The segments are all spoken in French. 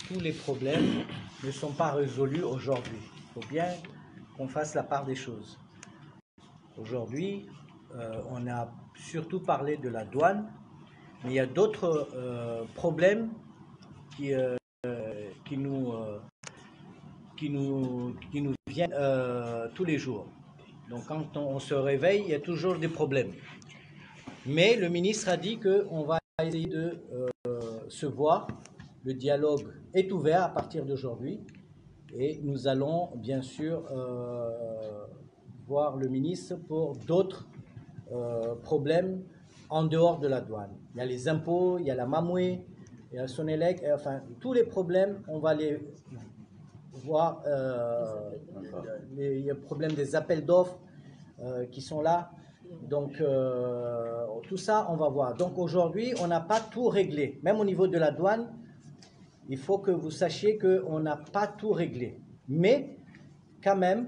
tous les problèmes ne sont pas résolus aujourd'hui. Il faut bien qu'on fasse la part des choses. Aujourd'hui, on a surtout parlé de la douane, mais il y a d'autres problèmes qui nous viennent tous les jours. Donc quand on se réveille, il y a toujours des problèmes. Mais le ministre a dit qu'on va essayer de se voir. Le dialogue est ouvert à partir d'aujourd'hui et nous allons bien sûr voir le ministre pour d'autres problèmes en dehors de la douane. Il y a les impôts, il y a la Mamoué, il y a la Sonelec, enfin tous les problèmes, on va les voir. Il y a le problème des appels d'offres qui sont là. Donc tout ça, on va voir. Donc aujourd'hui, on n'a pas tout réglé. Même au niveau de la douane, il faut que vous sachiez qu'on n'a pas tout réglé. Mais quand même,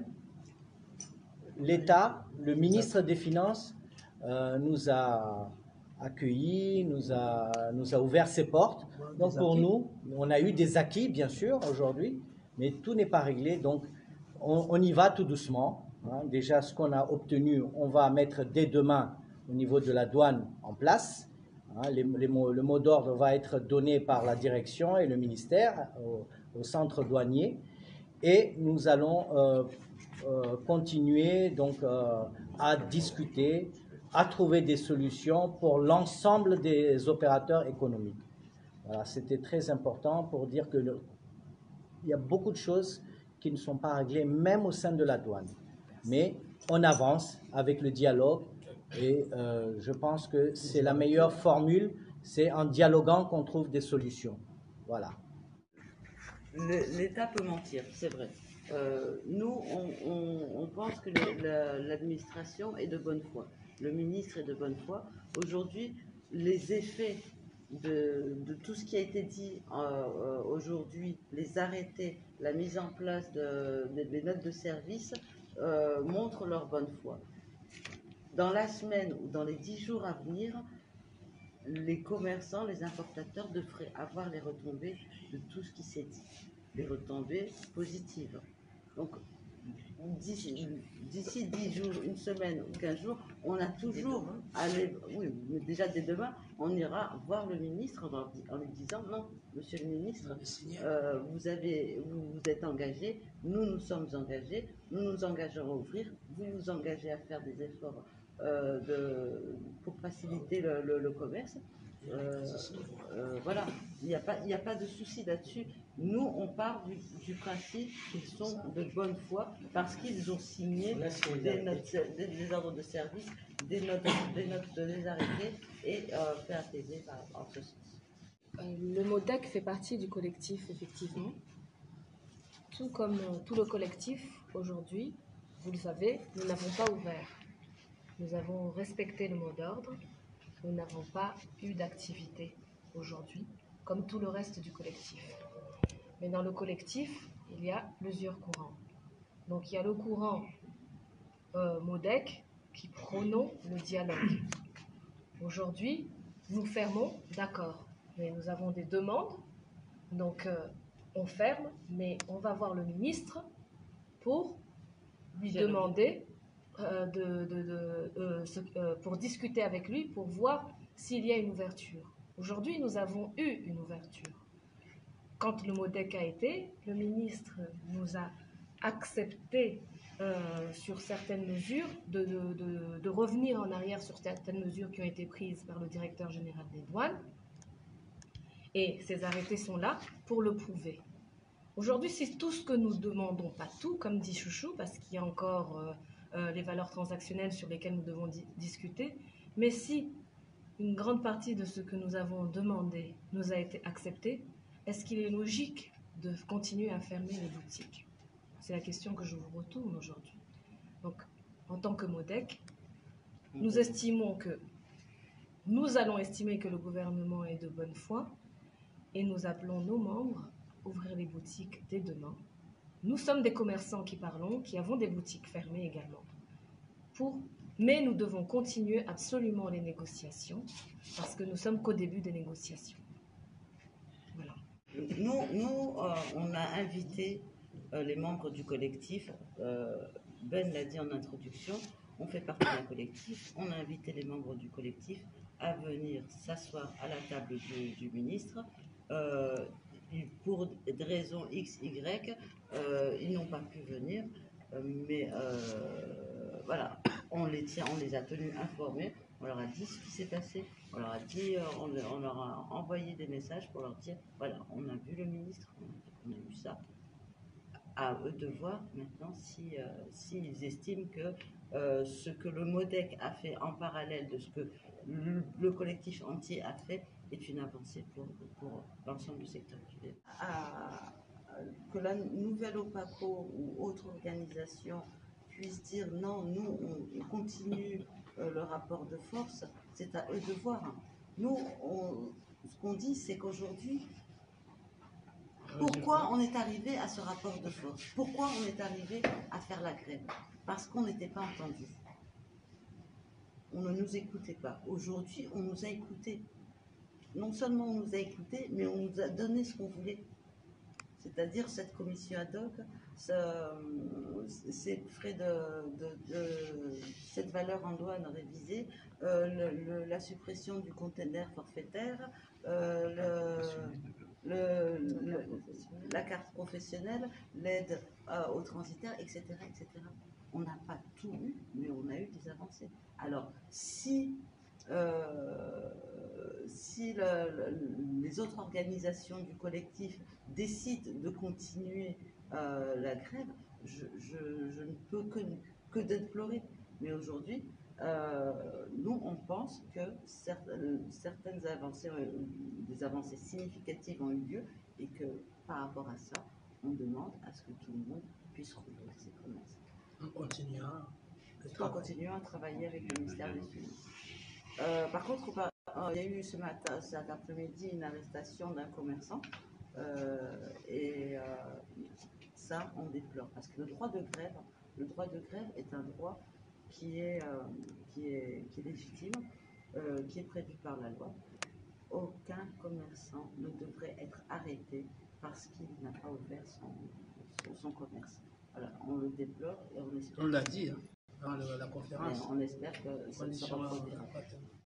l'État, le ministre des Finances, nous a accueillis, nous a ouvert ses portes. Donc pour nous, on a eu des acquis, bien sûr, aujourd'hui, mais tout n'est pas réglé. Donc on y va tout doucement. Hein. Déjà, ce qu'on a obtenu, on va mettre dès demain au niveau de la douane en place. Hein. Le mot d'ordre va être donné par la direction et le ministère au centre douanier. Et nous allons continuer donc à discuter, à trouver des solutions pour l'ensemble des opérateurs économiques. Voilà, c'était très important pour dire que il y a beaucoup de choses qui ne sont pas réglées, même au sein de la douane. Mais on avance avec le dialogue et je pense que c'est la meilleure formule, c'est en dialoguant qu'on trouve des solutions. Voilà. L'État peut mentir, c'est vrai. Nous, on pense que l'administration est de bonne foi. Le ministre est de bonne foi. Aujourd'hui, les effets de tout ce qui a été dit aujourd'hui, les arrêtés, la mise en place des notes de service, montrent leur bonne foi. Dans la semaine ou dans les 10 jours à venir, les commerçants, les importateurs devraient avoir les retombées de tout ce qui s'est dit, les retombées positives. Donc, d'ici 10 jours, une semaine ou 15 jours, on a toujours oui, mais déjà dès demain, on ira voir le ministre en lui disant non, monsieur le ministre, vous êtes engagé, nous sommes engagés, nous nous engagerons à ouvrir, vous vous engagez à faire des efforts pour faciliter le commerce. Voilà, il n'y a pas de souci là-dessus. Nous, on part du principe qu'ils sont de bonne foi parce qu'ils ont signé des ordres de service, des notes des arrêtés et fait apaiser en ce sens. Le MODEC fait partie du collectif, effectivement. Tout comme tout le collectif, aujourd'hui, vous le savez, nous n'avons pas ouvert. Nous avons respecté le mot d'ordre. Nous n'avons pas eu d'activité aujourd'hui, comme tout le reste du collectif. Mais dans le collectif, il y a plusieurs courants. Donc il y a le courant MODEC qui prône le dialogue. Aujourd'hui, nous fermons, d'accord, mais nous avons des demandes, donc on ferme, mais on va voir le ministre pour lui demander, pour discuter avec lui, pour voir s'il y a une ouverture. Aujourd'hui, nous avons eu une ouverture. Quand le MODEC a été, le ministre nous a accepté sur certaines mesures, de revenir en arrière sur certaines mesures qui ont été prises par le directeur général des douanes. Et ces arrêtés sont là pour le prouver. Aujourd'hui, c'est tout ce que nous demandons, pas tout, comme dit Chouchou, parce qu'il y a encore les valeurs transactionnelles sur lesquelles nous devons discuter. Mais si une grande partie de ce que nous avons demandé nous a été accepté, est-ce qu'il est logique de continuer à fermer les boutiques? C'est la question que je vous retourne aujourd'hui. Donc, en tant que MODEC, nous allons estimer que le gouvernement est de bonne foi et nous appelons nos membres à ouvrir les boutiques dès demain. Nous sommes des commerçants qui parlons, qui avons des boutiques fermées également. Mais nous devons continuer absolument les négociations parce que nous sommes qu'au début des négociations. Voilà. On a invité les membres du collectif. Ben l'a dit en introduction, on fait partie d'un collectif. On a invité les membres du collectif à venir s'asseoir à la table du ministre. Pour des raisons X, Y, ils n'ont pas pu venir, mais voilà, on les a tenus informés, on leur a dit ce qui s'est passé, on leur a dit, on leur a envoyé des messages pour leur dire, voilà, on a vu le ministre, on a vu ça. À eux de voir maintenant s'ils estiment que ce que le MODEC a fait en parallèle de ce que le collectif entier a fait est une avancée pour l'ensemble du secteur privé. Que la nouvelle OPACO ou autre organisation puisse dire non, nous on continue le rapport de force, c'est à eux de voir. Nous, ce qu'on dit, c'est qu'aujourd'hui, pourquoi on est arrivé à ce rapport de force? Pourquoi on est arrivé à faire la grève? Parce qu'on n'était pas entendu. On ne nous écoutait pas. Aujourd'hui, on nous a écoutés. Non seulement on nous a écoutés, mais on nous a donné ce qu'on voulait. C'est-à-dire cette commission ad hoc, ces frais cette valeur en douane révisée, la suppression du conteneur forfaitaire, la carte professionnelle, l'aide aux transitaires, etc., etc. On n'a pas tout eu, mais on a eu des avancées. Alors, si les autres organisations du collectif décident de continuer la grève, je ne peux que déplorer. Mais aujourd'hui, nous, on pense que certaines avancées, des avancées significatives ont eu lieu et que par rapport à ça, on demande à ce que tout le monde puisse rouvrir ses commerces. On continuera à travailler avec le ministère des Finances. Par contre, il y a eu cet après-midi une arrestation d'un commerçant ça, on déplore parce que le droit de grève est un droit qui est légitime, qui est prévu par la loi. Aucun commerçant ne devrait être arrêté parce qu'il n'a pas ouvert son commerce. Voilà, on le déplore et on espère. On l'a dit dans la conférence. On espère que ça ne sera pas.